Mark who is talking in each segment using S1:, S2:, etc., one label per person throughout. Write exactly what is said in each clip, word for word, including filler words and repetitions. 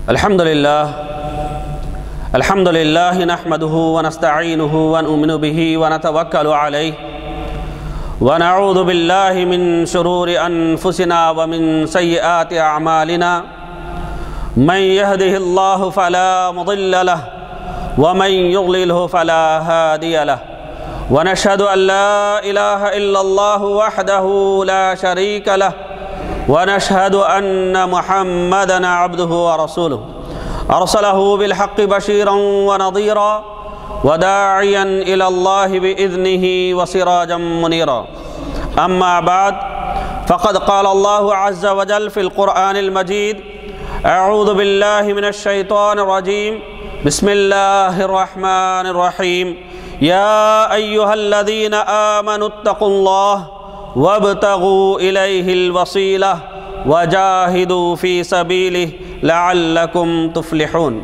S1: الحمد لله الحمد لله نحمده ونستعينه ونؤمن به ونتوكل عليه ونعوذ بالله من شرور أنفسنا ومن سيئات أعمالنا من يهده الله فلا مضل له ومن يضلله فلا هادي له ونشهد أن لا إله إلا الله وحده لا شريك له ونشهد أن محمدًا عبده ورسوله أرسله بالحق بشيرا ونظيرا وداعيا إلى الله بإذنه وسراجا منيرا. أما بعد فقد قال الله عز وجل في القرآن المجيد: أعوذ بالله من الشيطان الرجيم، بسم الله الرحمن الرحيم. يا أيها الذين آمنوا اتقوا الله وابتغوا إليه الوسيلة وجاهدوا في سبيله لعلكم تفلحون.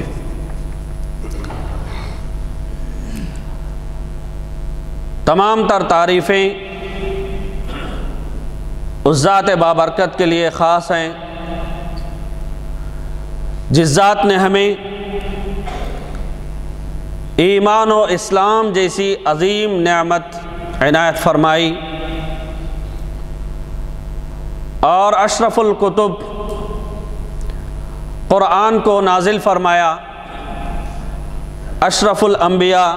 S1: تمام تر تعریفیں اس ذات بابرکت کے لیے خاص ہیں جس ذات نے ہمیں ایمان و اسلام جیسی عظیم نعمت عنایت فرمائی اور اشرف الکتب قرآن کو نازل فرمایا. اشرف الانبیاء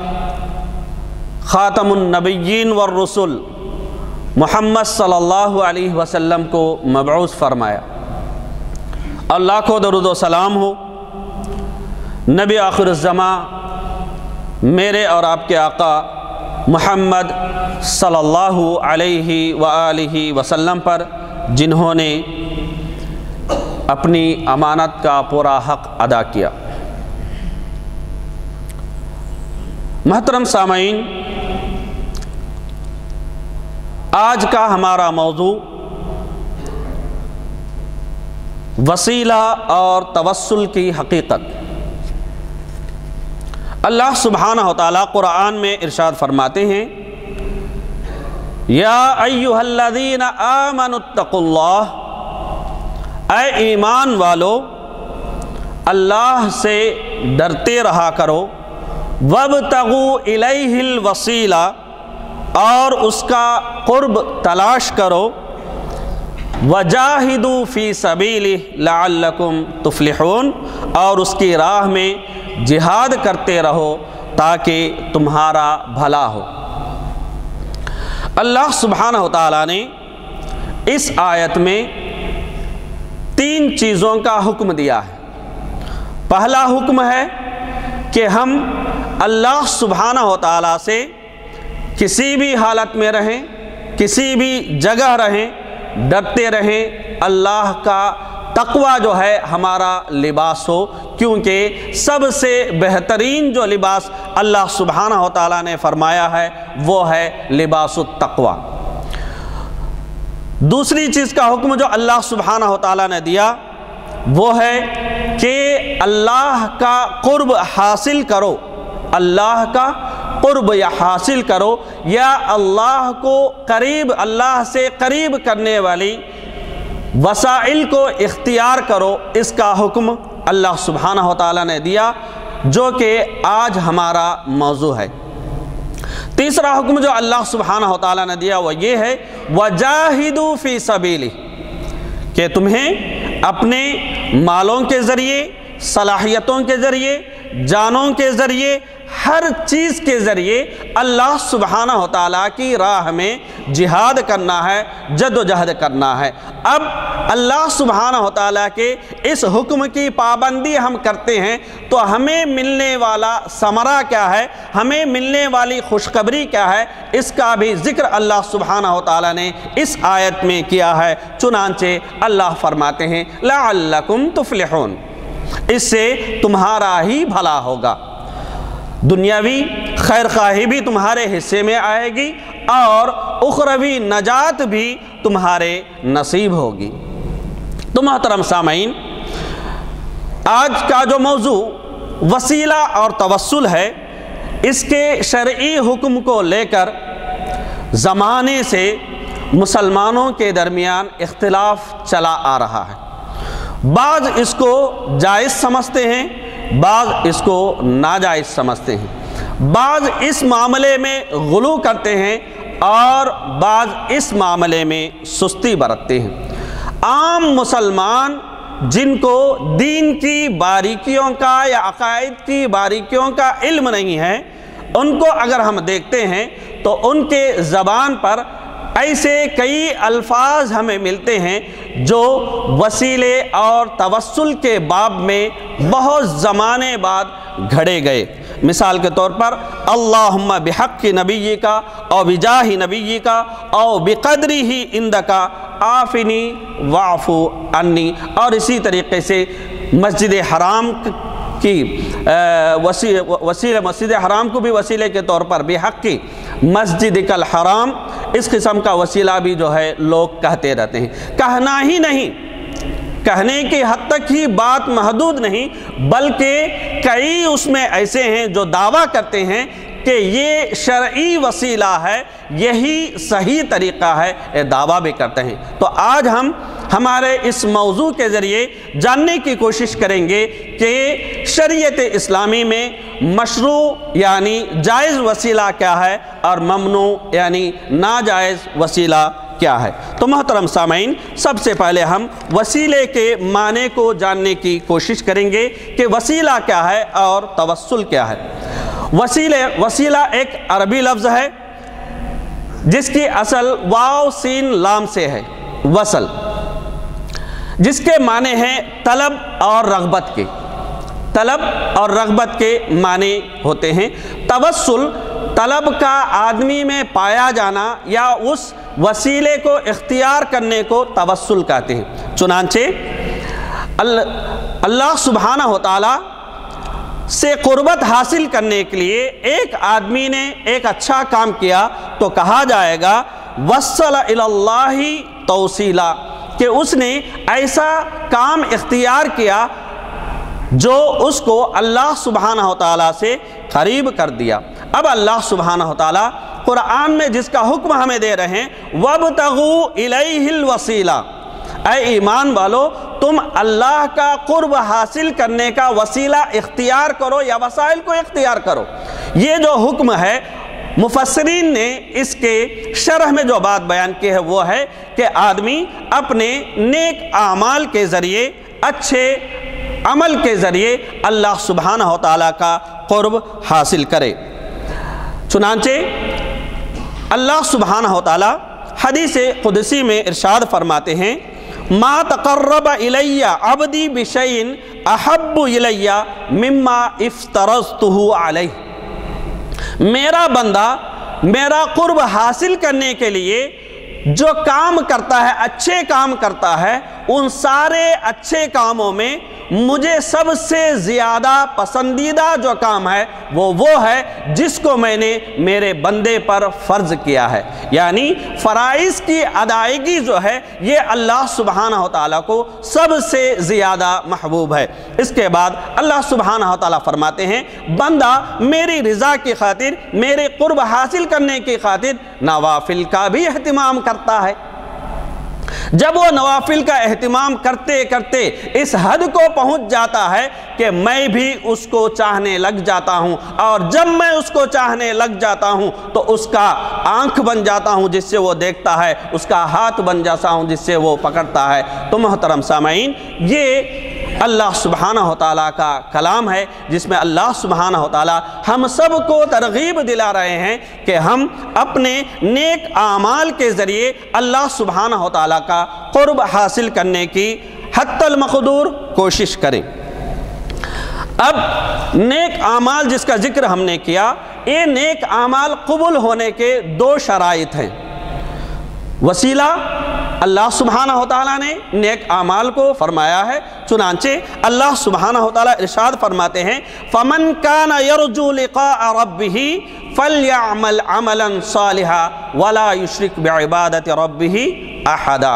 S1: خاتم النبیین والرسل محمد صلی اللہ علیہ وسلم کو مبعوث فرمایا. اللہ کو درود و سلام ہو نبی آخر الزماں میرے اور آپ کے آقا محمد صلی اللہ علیہ وآلہ وسلم پر، جنہوں نے اپنی امانت کا پورا حق ادا کیا. محترم سامعین، آج کا ہمارا موضوع وسیلہ اور توسل کی حقیقت. اللہ سبحانہ و تعالیٰ قرآن میں ارشاد فرماتے ہیں: یا ایھا الذین آمنوا اتقوا اللہ، اے ایمان والو اللہ سے ڈرتے رہا کرو، وابتغوا الیہ الوسیلہ، اور اس کا قرب تلاش کرو، وجاہدوا فی سبیلہ لعلکم تفلحون، اور اس کی راہ میں جہاد کرتے رہو تاکہ تمہارا بھلا ہو. اللہ سبحانہ و تعالیٰ نے اس آیت میں تین چیزوں کا حکم دیا ہے. پہلا حکم ہے کہ ہم اللہ سبحانہ و تعالیٰ سے کسی بھی حالت میں رہیں، کسی بھی جگہ رہیں، ڈرتے رہیں. اللہ کا تقوی جو ہے ہمارا لباس ہو، کیونکہ سب سے بہترین جو لباس اللہ سبحانہ و تعالیٰ نے فرمایا ہے وہ ہے لباس التقوی. دوسری چیز کا حکم جو اللہ سبحانہ و تعالیٰ نے دیا وہ ہے کہ اللہ کا قرب حاصل کرو، اللہ کا قرب یا حاصل کرو، یا اللہ کو قریب، اللہ سے قریب کرنے والی وسائل کو اختیار کرو. اس کا حکم اللہ سبحانہ و تعالیٰ نے دیا، جو کہ آج ہمارا موضوع ہے. تیسرا حکم جو اللہ سبحانہ و تعالیٰ نے دیا وہ یہ ہے: وَجَاهِدُوا فِي سَبِيلِهِ، کہ تمہیں اپنے مالوں کے ذریعے، صلاحیتوں کے ذریعے، جانوں کے ذریعے، ہر چیز کے ذریعے اللہ سبحانہ و تعالیٰ کی راہ میں جہاد کرنا ہے، جد و جہد کرنا ہے. اب اللہ سبحانہ و تعالیٰ کے اس حکم کی پابندی ہم کرتے ہیں تو ہمیں ملنے والا ثمرہ کیا ہے، ہمیں ملنے والی خوشخبری کیا ہے، اس کا بھی ذکر اللہ سبحانہ و تعالیٰ نے اس آیت میں کیا ہے. چنانچہ اللہ فرماتے ہیں: لعلکم تفلحون، اس سے تمہارا ہی بھلا ہوگا، دنیاوی خیر خواہی بھی تمہارے حصے میں آئے گی اور اخروی نجات بھی تمہارے نصیب ہوگی. تو محترم سامعین، آج کا جو موضوع وسیلہ اور توسل ہے، اس کے شرعی حکم کو لے کر زمانے سے مسلمانوں کے درمیان اختلاف چلا آ رہا ہے. بعض اس کو جائز سمجھتے ہیں، بعض اس کو ناجائز سمجھتے ہیں، بعض اس معاملے میں غلو کرتے ہیں اور بعض اس معاملے میں سستی برتتے ہیں۔ عام مسلمان جن کو دین کی باریکیوں کا یا عقائد کی باریکیوں کا علم نہیں ہے، ان کو اگر ہم دیکھتے ہیں تو ان کے زبان پر ایسے کئی الفاظ ہمیں ملتے ہیں جو وسیلے اور توسل کے باب میں بہت زمانے بعد گھڑے گئے۔ مثال کے طور پر اللہم بحق نبی کا او بجاہ نبی کا او بقدری ہی اندکا آفنی وعفو عنی، اور اسی طریقے سے مسجد حرام کی وسیلہ مسجد حرام کو بھی وسیلے کے طور پر بحق کی مسجد کل حرام، اس قسم کا وسیلہ بھی جو ہے لوگ کہتے رہتے ہیں۔ کہنا ہی نہیں، کہنے کی حد تک ہی بات محدود نہیں، بلکہ کئی اس میں ایسے ہیں جو دعویٰ کرتے ہیں کہ یہ شرعی وسیلہ ہے، یہی صحیح طریقہ ہے، یہ دعویٰ بھی کرتے ہیں۔ تو آج ہم ہمارے اس موضوع کے ذریعے جاننے کی کوشش کریں گے کہ شریعت اسلامی میں مشروع یعنی جائز وسیلہ کیا ہے اور ممنوع یعنی ناجائز وسیلہ کیا ہے۔ تو محترم سامعین، سب سے پہلے ہم وسیلے کے معنی کو جاننے کی کوشش کریں گے کہ وسیلہ کیا ہے اور توسل کیا ہے۔ وسیلے وسیلہ ایک عربی لفظ ہے جس کی اصل واو سین لام سے ہے، وصل، جس کے معنی ہیں طلب اور رغبت کے، طلب اور رغبت کے معنی ہوتے ہیں۔ توسل طلب کا آدمی میں پایا جانا یا اس وسیلے کو اختیار کرنے کو توسل کہتے ہیں۔ چنانچہ اللہ سبحانہ و تعالی سے قربت حاصل کرنے کے لیے ایک آدمی نے ایک اچھا کام کیا تو کہا جائے گا وصل الی اللہ توصیلا، کہ اس نے ایسا کام اختیار کیا جو اس کو اللہ سبحانہ و تعالیٰ سے قریب کر دیا۔ اب اللہ سبحانہ و تعالیٰ قرآن میں جس کا حکم ہمیں دے رہے ہیں وَابْتَغُوا إِلَيْهِ الْوَسِيلَةَ، اے ایمان والو تم اللہ کا قرب حاصل کرنے کا وسیلہ اختیار کرو یا وسائل کو اختیار کرو۔ یہ جو حکم ہے مفسرین نے اس کے شرح میں جو بات بیان کی ہے وہ ہے کہ آدمی اپنے نیک اعمال کے ذریعے، اچھے عمل کے ذریعے اللہ سبحانہ و تعالیٰ کا قرب حاصل کرے۔ چنانچہ اللہ سبحانہ و تعالیٰ حدیث قدسی میں ارشاد فرماتے ہیں ما تقرب الی عبدی بشیء احب الی مما افترضتہ علیہ، میرا بندہ میرا قرب حاصل کرنے کے لیے جو کام کرتا ہے، اچھے کام کرتا ہے، ان سارے اچھے کاموں میں مجھے سب سے زیادہ پسندیدہ جو کام ہے وہ وہ ہے جس کو میں نے میرے بندے پر فرض کیا ہے۔ یعنی فرائض کی ادائیگی جو ہے یہ اللہ سبحانہ و تعالیٰ کو سب سے زیادہ محبوب ہے۔ اس کے بعد اللہ سبحانہ و تعالیٰ فرماتے ہیں بندہ میری رضا کی خاطر، میرے قرب حاصل کرنے کی خاطر نوافل کا بھی اہتمام کرتا ہے۔ جب وہ نوافل کا اہتمام کرتے کرتے اس حد کو پہنچ جاتا ہے کہ میں بھی اس کو چاہنے لگ جاتا ہوں، اور جب میں اس کو چاہنے لگ جاتا ہوں تو اس کا آنکھ بن جاتا ہوں جس سے وہ دیکھتا ہے، اس کا ہاتھ بن جاتا ہوں جس سے وہ پکڑتا ہے۔ تو محترم سامعین، یہ اللہ سبحانہ و تعالیٰ کا کلام ہے جس میں اللہ سبحانہ و تعالیٰ ہم سب کو ترغیب دلا رہے ہیں کہ ہم اپنے نیک اعمال کے ذریعے اللہ سبحانہ و تعالیٰ کا قرب حاصل کرنے کی حتی المقدور کوشش کریں۔ اب نیک اعمال جس کا ذکر ہم نے کیا، یہ نیک اعمال قبول ہونے کے دو شرائط ہیں۔ وسیلہ اللہ سبحانہ و تعالیٰ نے نیک اعمال کو فرمایا ہے، چنانچہ اللہ سبحانہ و تعالیٰ ارشاد فرماتے ہیں فَمَنْ كَانَ يَرْجُو لِقَاءَ رَبِّهِ فَلْيَعْمَلْ عَمَلًا صَالِحًا وَلَا يُشْرِكْ بِعِبَادَةِ رَبِّهِ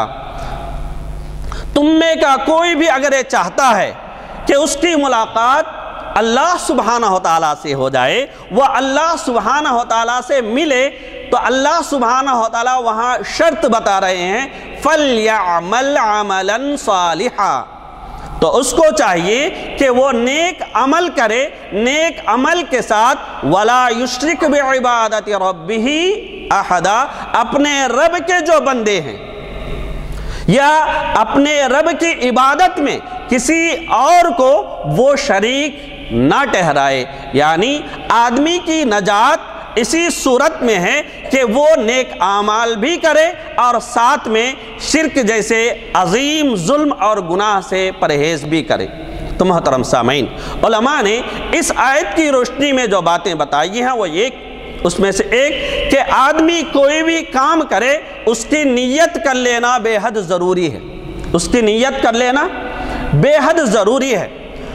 S1: أَحَدًا، تم میں کا کوئی بھی اگر یہ چاہتا ہے کہ اس کی ملاقات اللہ سبحانہ و تعالیٰ سے ہو جائے، وہ اللہ سبحانہ و تعالیٰ سے ملے، تو اللہ سبحانہ و تعالیٰ وہاں شرط بتا رہے ہیں فَلْيَعْمَلْ عَمَلًا صَالِحًا، تو اس کو چاہیے کہ وہ نیک عمل کرے، نیک عمل کے ساتھ وَلَا يُشْرِكْ بِعِبَادَةِ رَبِّهِ أَحَدًا، اپنے رب کے جو بندے ہیں یا اپنے رب کی عبادت میں کسی اور کو وہ شریک نہ ٹھہرائے۔ یعنی آدمی کی نجات اسی صورت میں ہے کہ وہ نیک اعمال بھی کرے اور ساتھ میں شرک جیسے عظیم ظلم اور گناہ سے پرہیز بھی کرے۔ تو محترم سامعین، علماء نے اس آیت کی روشنی میں جو باتیں بتائی ہیں وہ ایک اس میں سے ایک کہ آدمی کوئی بھی کام کرے اس کی نیت کر لینا بے حد ضروری ہے، اس کی نیت کر لینا بے حد ضروری ہے۔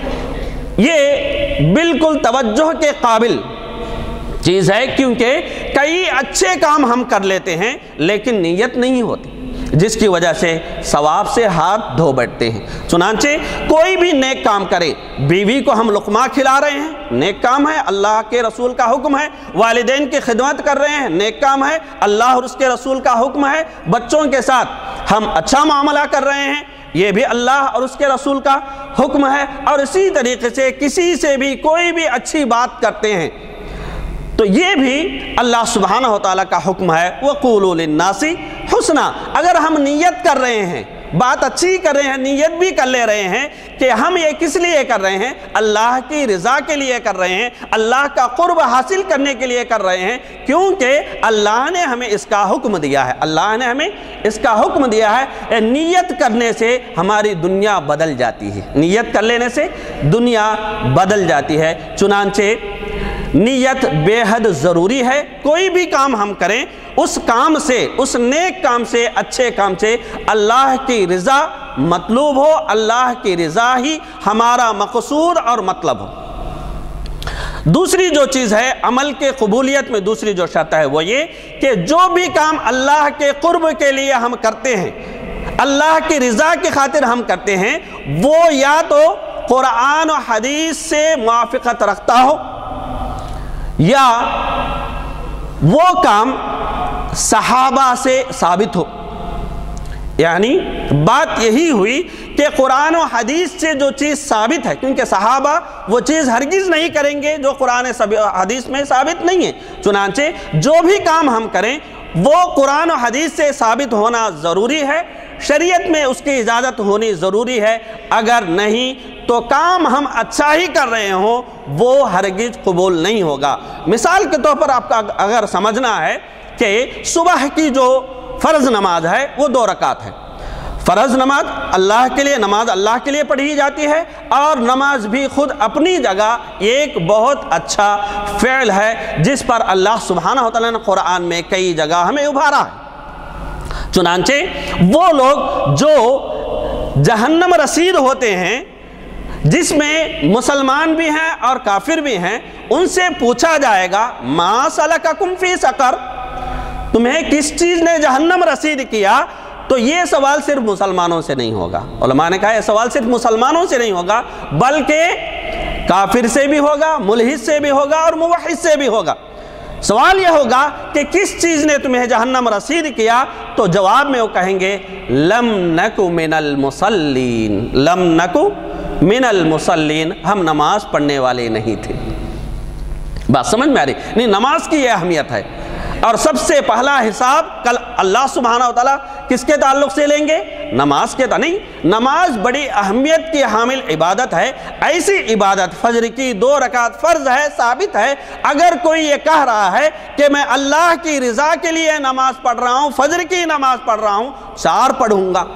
S1: یہ بالکل توجہ کے قابل چیز ہے، کیونکہ کئی اچھے کام ہم کر لیتے ہیں لیکن نیت نہیں ہوتی، جس کی وجہ سے ثواب سے ہاتھ دھو بیٹھتے ہیں۔ چنانچہ کوئی بھی نیک کام کرے، بیوی کو ہم لقمہ کھلا رہے ہیں، نیک کام ہے، اللہ کے رسول کا حکم ہے، والدین کی خدمت کر رہے ہیں، نیک کام ہے، اللہ اور اس کے رسول کا حکم ہے، بچوں کے ساتھ ہم اچھا معاملہ کر رہے ہیں، یہ بھی اللہ اور اس کے رسول کا حکم ہے، اور اسی طریقے سے کسی سے بھی کوئی بھی اچھی بات کرتے ہیں تو یہ بھی اللہ سبحانہ و تعالیٰ کا حکم ہے وَقُولُوا لِلنَّاسِ حُسْنًا۔ اگر ہم نیت کر رہے ہیں، بات اچھی کر رہے ہیں، نیت بھی کر لے رہے ہیں کہ ہم یہ کس لیے کر رہے ہیں، اللہ کی رضا کے لیے کر رہے ہیں، اللہ کا قرب حاصل کرنے کے لیے کر رہے ہیں، کیونکہ اللہ نے ہمیں اس کا حکم دیا ہے، اللہ نے ہمیں اس کا حکم دیا ہے۔ نیت کرنے سے ہماری دنیا بدل جاتی ہے، نیت کر لینے سے دنیا بدل جاتی ہے۔ چنانچہ نیت بے حد ضروری ہے۔ کوئی بھی کام ہم کریں اس کام سے، اس نیک کام سے، اچھے کام سے اللہ کی رضا مطلوب ہو، اللہ کی رضا ہی ہمارا مقصود اور مطلب ہو۔ دوسری جو چیز ہے عمل کے قبولیت میں، دوسری جو شرط ہے وہ یہ کہ جو بھی کام اللہ کے قرب کے لیے ہم کرتے ہیں، اللہ کی رضا کی خاطر ہم کرتے ہیں، وہ یا تو قرآن و حدیث سے موافقت رکھتا ہو یا وہ کام صحابہ سے ثابت ہو۔ یعنی بات یہی ہوئی کہ قرآن و حدیث سے جو چیز ثابت ہے، کیونکہ صحابہ وہ چیز ہرگز نہیں کریں گے جو قرآن حدیث میں ثابت نہیں ہے، چنانچہ جو بھی کام ہم کریں وہ قرآن و حدیث سے ثابت ہونا ضروری ہے، شریعت میں اس کی اجازت ہونی ضروری ہے۔ اگر نہیں تو کام ہم اچھا ہی کر رہے ہوں وہ ہرگز قبول نہیں ہوگا۔ مثال کے طور پر آپ کا اگر سمجھنا ہے کہ صبح کی جو فرض نماز ہے وہ دو رکعت ہے، فرض نماز اللہ کے لیے، نماز اللہ کے لیے پڑھی جاتی ہے، اور نماز بھی خود اپنی جگہ ایک بہت اچھا فعل ہے جس پر اللہ سبحانہ و تعالیٰ نے قرآن میں کئی جگہ ہمیں ابھارا ہے۔ چنانچہ وہ لوگ جو جہنم رسید ہوتے ہیں، جس میں مسلمان بھی ہیں اور کافر بھی ہیں، ان سے پوچھا جائے گا ما سلککم فی سقر، تمہیں کس چیز نے جہنم رسید کیا؟ تو یہ سوال صرف مسلمانوں سے نہیں ہوگا، علماء نے کہا یہ سوال صرف مسلمانوں سے نہیں ہوگا بلکہ کافر سے بھی ہوگا، ملحد سے بھی ہوگا اور موحد سے بھی ہوگا۔ سوال یہ ہوگا کہ کس چیز نے تمہیں جہنم رسید کیا؟ تو جواب میں وہ کہیں گے لم نکو من المصلین، لم نکو من المصلین، ہم نماز پڑھنے والے نہیں تھے۔ بات سمجھ میں آ رہی؟ نہیں، نماز کی یہ اہمیت ہے، اور سب سے پہلا حساب کل اللہ سبحانہ وتعالیٰ کس کے تعلق سے لیں گے؟ نماز کے تعلق نہیں، نماز بڑی اہمیت کی حامل عبادت ہے، ایسی عبادت فجر کی دو رکعت فرض ہے، ثابت ہے۔ اگر کوئی یہ کہہ رہا ہے کہ میں اللہ کی رضا کے لیے نماز پڑھ رہا ہوں، فجر کی نماز پڑھ رہا ہوں، چار پڑھوں گا،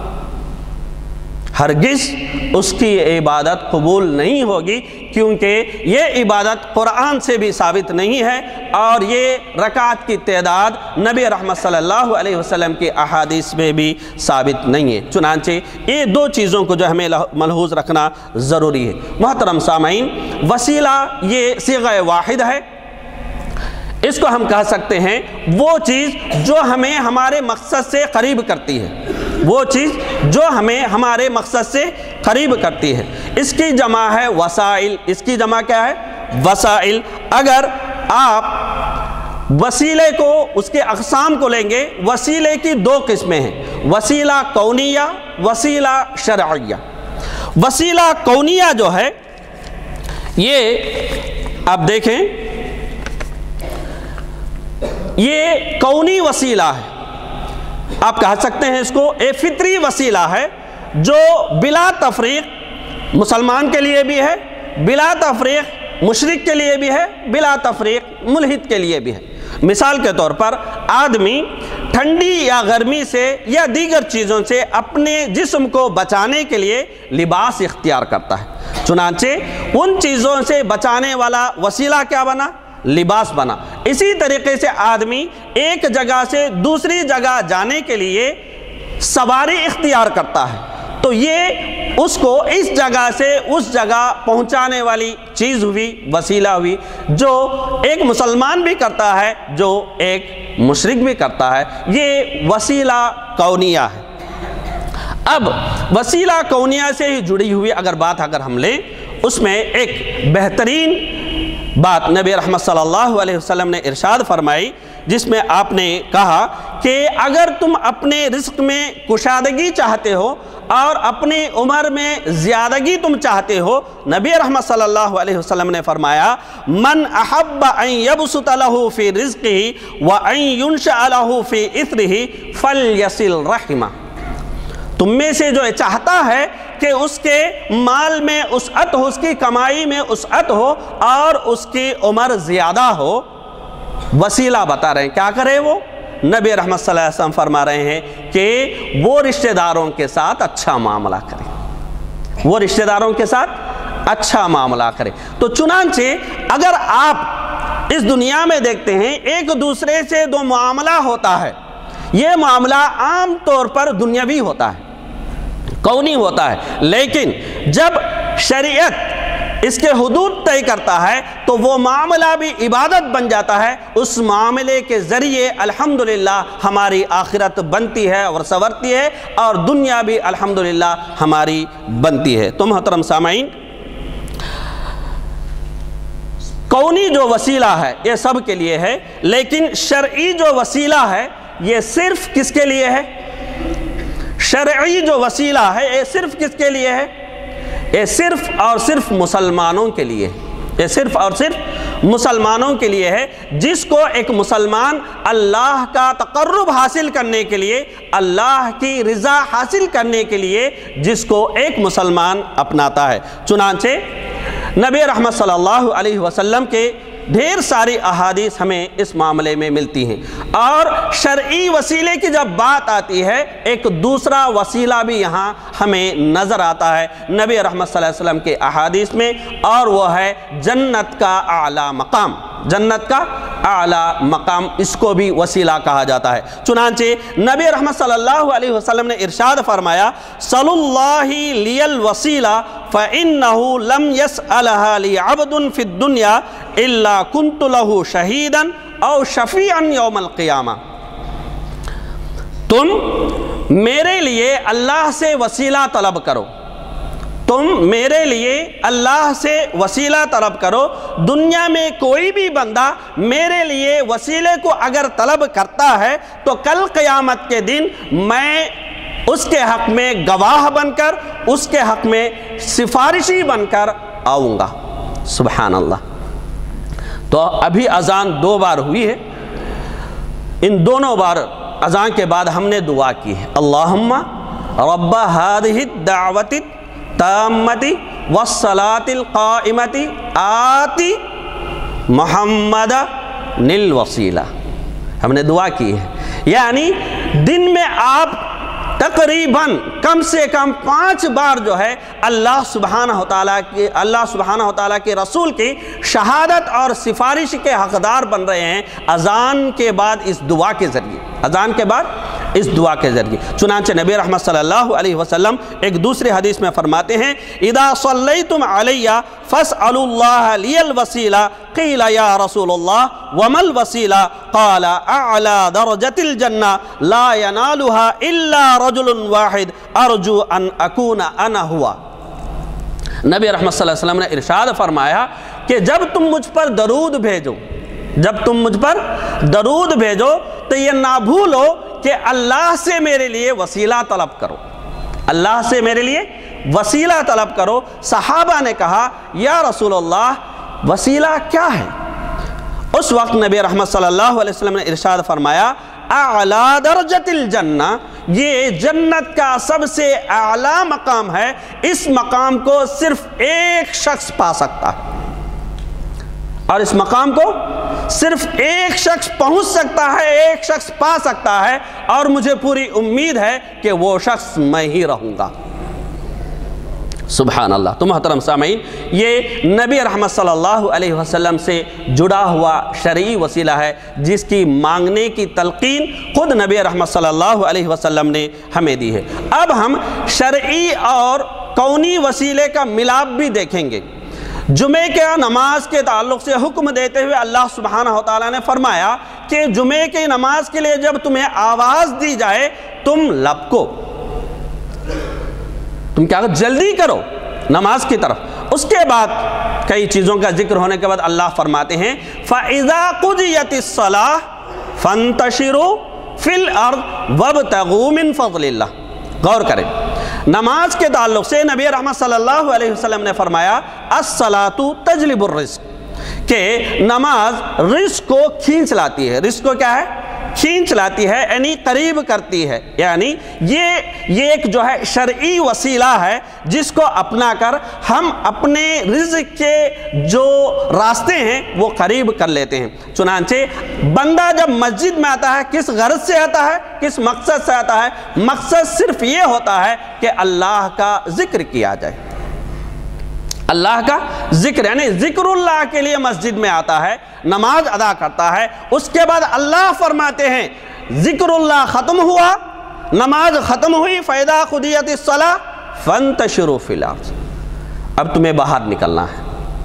S1: ہرگز اس کی عبادت قبول نہیں ہوگی، کیونکہ یہ عبادت قرآن سے بھی ثابت نہیں ہے، اور یہ رکعت کی تعداد نبی رحمت صلی اللہ علیہ وسلم کی احادیث میں بھی ثابت نہیں ہے۔ چنانچہ یہ دو چیزوں کو جو ہمیں ملحوظ رکھنا ضروری ہے۔ محترم سامعین، وسیلہ یہ صیغہ واحد ہے، اس کو ہم کہہ سکتے ہیں وہ چیز جو ہمیں ہمارے مقصد سے قریب کرتی ہے، وہ چیز جو ہمیں ہمارے مقصد سے قریب کرتی ہے۔ اس کی جمع ہے وسائل، اس کی جمع کیا ہے؟ وسائل۔ اگر آپ وسیلے کو، اس کے اقسام کو لیں گے، وسیلے کی دو قسمیں ہیں، وسیلہ کونیہ، وسیلہ شرعیہ۔ وسیلہ کونیہ جو ہے یہ آپ دیکھیں، یہ کونی وسیلہ ہے، آپ کہہ سکتے ہیں اس کو ایک فطری وسیلہ ہے جو بلا تفریق مسلمان کے لیے بھی ہے، بلا تفریق مشرک کے لیے بھی ہے، بلا تفریق ملحد کے لیے بھی ہے۔ مثال کے طور پر آدمی ٹھنڈی یا گرمی سے یا دیگر چیزوں سے اپنے جسم کو بچانے کے لیے لباس اختیار کرتا ہے، چنانچہ ان چیزوں سے بچانے والا وسیلہ کیا بنا؟ لباس بنا۔ اسی طریقے سے آدمی ایک جگہ سے دوسری جگہ جانے کے لیے سواری اختیار کرتا ہے، تو یہ اس کو اس جگہ سے اس جگہ پہنچانے والی چیز ہوئی، وسیلہ ہوئی، جو ایک مسلمان بھی کرتا ہے، جو ایک مشرک بھی کرتا ہے۔ یہ وسیلہ کونیہ ہے۔ اب وسیلہ کونیہ سے ہی جڑی ہوئی اگر بات اگر ہم لیں، اس میں ایک بہترین بات نبی رحمت صلی اللہ علیہ وسلم نے ارشاد فرمائی، جس میں آپ نے کہا کہ اگر تم اپنے رزق میں کشادگی چاہتے ہو اور اپنی عمر میں زیادگی تم چاہتے ہو، نبی رحمت صلی اللہ علیہ وسلم نے فرمایا من احب ان یبسط له فی رزقه وان ينشأ له فی اثره فلیصل رحمہ۔ تم میں سے جو چاہتا ہے کہ اس کے مال میں وسعت ہو، اس کی کمائی میں وسعت ہو اور اس کی عمر زیادہ ہو، وسیلہ بتا رہے ہیں کیا کرے وہ؟ نبی رحمت صلی اللہ علیہ وسلم فرما رہے ہیں کہ وہ رشتہ داروں کے ساتھ اچھا معاملہ کرے، وہ رشتہ داروں کے ساتھ اچھا معاملہ کرے۔ تو چنانچہ اگر آپ اس دنیا میں دیکھتے ہیں ایک دوسرے سے دو معاملہ ہوتا ہے، یہ معاملہ عام طور پر دنیاوی ہوتا ہے، کونی ہوتا ہے، لیکن جب شریعت اس کے حدود طے کرتا ہے تو وہ معاملہ بھی عبادت بن جاتا ہے۔ اس معاملے کے ذریعے الحمدللہ ہماری آخرت بنتی ہے اور سنورتی ہے، اور دنیا بھی الحمدللہ ہماری بنتی ہے۔ تو محترم سامعین، کونی جو وسیلہ ہے یہ سب کے لیے ہے، لیکن شرعی جو وسیلہ ہے یہ صرف کس کے لیے ہے؟ شرعی جو وسیلہ ہے یہ صرف کس کے لیے ہے؟ یہ صرف اور صرف مسلمانوں کے لیے ہے، یہ صرف اور صرف مسلمانوں کے لیے ہے۔ جس کو ایک مسلمان اللہ کا تقرب حاصل کرنے کے لیے، اللہ کی رضا حاصل کرنے کے لیے جس کو ایک مسلمان اپناتا ہے۔ چنانچہ نبی رحمت صلی اللہ علیہ وسلم کے ڈھیر ساری احادیث ہمیں اس معاملے میں ملتی ہیں، اور شرعی وسیلے کی جب بات آتی ہے ایک دوسرا وسیلہ بھی یہاں ہمیں نظر آتا ہے نبی رحمت صلی اللہ علیہ وسلم کے احادیث میں، اور وہ ہے جنت کا اعلیٰ مقام، جنت کا اعلیٰ مقام، اس کو بھی وسیلہ کہا جاتا ہے۔ چنانچہ نبی رحمت صلی اللہ علیہ وسلم نے ارشاد فرمایا صلی اللہ لی الوسیلہ فإنہ لم یسألہا لی عبد فی الدنیا الا کنت لہ شہیدا او شفیعا یوم القیامہ۔ تم میرے لیے اللہ سے وسیلہ طلب کرو، تم میرے لیے اللہ سے وسیلہ طلب کرو۔ دنیا میں کوئی بھی بندہ میرے لیے وسیلے کو اگر طلب کرتا ہے تو کل قیامت کے دن میں اس کے حق میں گواہ بن کر، اس کے حق میں سفارشی بن کر آؤں گا۔ سبحان اللہ۔ تو ابھی اذان دو بار ہوئی ہے، ان دونوں بار اذان کے بعد ہم نے دعا کی ہے اللہم رب هذه الدعوة التامة والصلاة القائمة آتی محمد الوسیلہ، ہم نے دعا کی ہے۔ یعنی دن میں آپ تقریباً کم سے کم پانچ بار جو ہے اللہ سبحانہ وتعالیٰ کے اللہ سبحانہ وتعالیٰ کے رسول کی شہادت اور سفارش کے حقدار بن رہے ہیں اذان کے بعد اس دعا کے ذریعے، اذان کے بعد اس دعا کے ذریعے۔ چنانچہ نبی رحمت صلی اللہ علیہ وسلم ایک دوسرے حدیث میں فرماتے ہیں اذا صلیتم علی فاسألوا اللہ لی الوسیلہ قیل یا رسول اللہ وما الوسیلہ قال اعلی درجت الجنہ لا ینالها الا رجل واحد ارجو ان اکون انا ہوا۔ نبی رحمت صلی اللہ علیہ وسلم نے ارشاد فرمایا کہ جب تم مجھ پر درود بھیجو، جب تم مجھ پر درود بھیجو تو یہ نہ بھولو کہ اللہ سے میرے لیے وسیلہ طلب کرو، اللہ سے میرے لیے वसीला तलब करो। सहाबा ने कहा या रसूल अल्लाह वसीला क्या है? उस वक्त नबी रहमत सल्लल्लाहु अलैहि वसल्लम ने इरशाद फरमाया आला दर्जतिल जन्ना, ये जन्नत का सबसे आला मकाम है, इस मकाम को सिर्फ एक शख्स पा सकता है और इस मकाम को सिर्फ एक शख्स पहुंच सकता है, एक शख्स पा सकता है और मुझे पूरी उम्मीद है कि वो शख्स मैं ही रहूँगा। सुभान अल्लाह। तो मोहतरम सामीन, ये नबी रहमत सल्लल्लाहु अलैहि वसल्लम से जुड़ा हुआ शरई वसीला है जिसकी मांगने की तलकीन खुद नबी रहमत सल्लल्लाहु अलैहि वसल्लम ने हमें दी है। अब हम शरई और कौनी वसीले का मिलाप भी देखेंगे। जुमे के नमाज के ताल्लुक़ से हुक्म देते हुए अल्लाह सुब्हानहु व तआला ने फरमाया कि जुमे की नमाज के लिए जब तुम्हें आवाज़ दी जाए तुम लपको, तुम क्या करो, जल्दी करो नमाज की तरफ। उसके बाद कई चीज़ों का जिक्र होने के बाद अल्लाह फरमाते हैं फ़इज़ा क़ुदियतिस सलाह फ़ंतशिरू फ़िल अर्ज़ वब्तगू मिन फ़ज़लिल्लाह। गौर करें, नमाज के ताल्लुक़ से नबी रहमत सल्लल्लाहु अलैहि वसल्लम ने फरमाया अस्सलातु तजलिबुर रिज़्क़, कि नमाज रिज़्क़ को खींच लाती है। रिज़्क़ को क्या है? खींच लाती है, यानी करीब करती है। यानी ये ये एक जो है शरई वसीला है जिसको अपना कर हम अपने रिज़्क़ के जो रास्ते हैं वो करीब कर लेते हैं। चुनांचे बंदा जब मस्जिद में आता है किस गरज से आता है, किस मकसद से आता है? मकसद सिर्फ ये होता है कि अल्लाह का जिक्र किया जाए, अल्लाह का जिक्र, यानी जिक्रुल्लाह के लिए मस्जिद में आता है, नमाज अदा करता है। उसके बाद अल्लाह फरमाते हैं जिक्रुल्लाह ख़त्म हुआ, नमाज ख़त्म हुई, फ़इज़ा क़ुदियतिस सलाह फ़ंतशिरू फ़िल अर्ज़, अब तुम्हें बाहर निकलना है।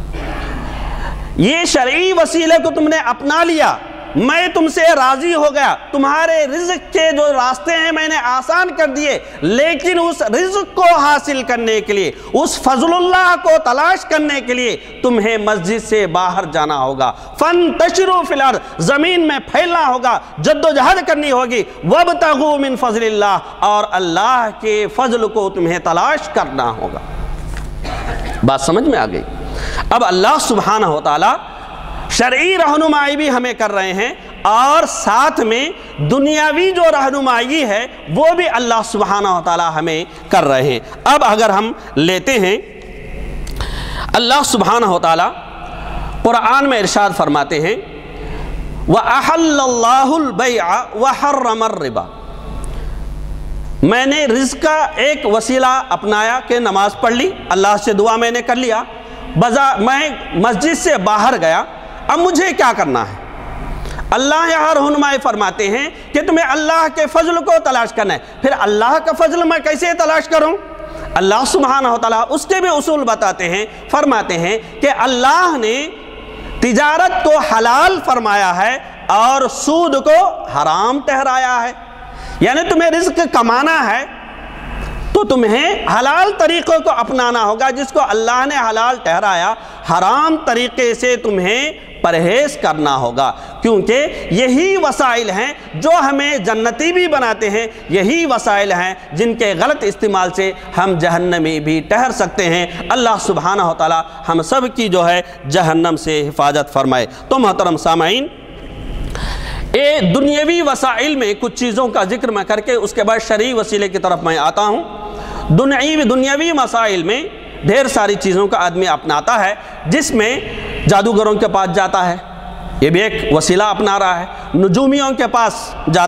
S1: ये शरई वसीले को तुमने अपना लिया, मैं तुमसे राज़ी हो गया, तुम्हारे रिज़्क़ के जो रास्ते हैं मैंने आसान कर दिए, लेकिन उस रिज़्क़ को हासिल करने के लिए, उस फज़लुल्लाह को तलाश करने के लिए तुम्हें मस्जिद से बाहर जाना होगा। फ़ंतशिरू फ़िल अर्ज़, ज़मीन में फैलना होगा, जद्दोजहद करनी होगी। वब्तगू मिन फ़ज़लिल्लाह, और अल्लाह के फ़ज़ल को तुम्हें तलाश करना होगा। बात समझ में आ गई? अब अल्लाह सुब्हानहु व तआला शरई रहनुमाई भी हमें कर रहे हैं और साथ में दुनियावी जो रहनुमाई है वो भी अल्लाह सुब्हानहु व तआला हमें कर रहे हैं। अब अगर हम लेते हैं, अल्लाह सुब्हानहु व तआला कुरान में इरशाद फरमाते हैं व अहल्लल्लाहुल बैअ व हर्रमर रिबा, मैंने रिज़्क़ का एक वसीला अपनाया कि नमाज पढ़ ली, अल्लाह से दुआ मैंने कर लिया, बजा मैं मस्जिद से बाहर गया, अब मुझे क्या करना है? अल्लाह यहाँ रहनुमाई फरमाते हैं कि तुम्हें अल्लाह के फजल को तलाश करना है। फिर अल्लाह का फजल मैं कैसे तलाश करूं? अल्लाह सुब्हानहु व तआला उसके भी उसूल बताते हैं, फरमाते हैं कि अल्लाह ने तिजारत को हलाल फरमाया है और सूद को हराम ठहराया है। यानी तुम्हें रिज़्क़ कमाना है तो तुम्हें हलाल तरीक़ों को अपनाना होगा जिसको अल्लाह ने हलाल ठहराया, हराम तरीक़े से तुम्हें परहेज़ करना होगा, क्योंकि यही वसाइल हैं जो हमें जन्नती भी बनाते हैं, यही वसाइल हैं जिनके गलत इस्तेमाल से हम जहन्नमी भी ठहर सकते हैं। अल्लाह सुब्हानहु व तआला हम सब की जो है जहन्नम से हिफाजत फरमाए। तो मोहतरम सामाईन, ये दुनियावी वसाइल में कुछ चीज़ों का जिक्र मैं करके उसके बाद शरई वसीले की तरफ मैं आता हूँ। दुनियावी दुनियावी मसाइल में ढेर सारी चीज़ों का आदमी अपनाता है, जिसमें जादूगरों के पास जाता है, ये भी एक वसीला अपना रहा है, नजूमियों के पास जाता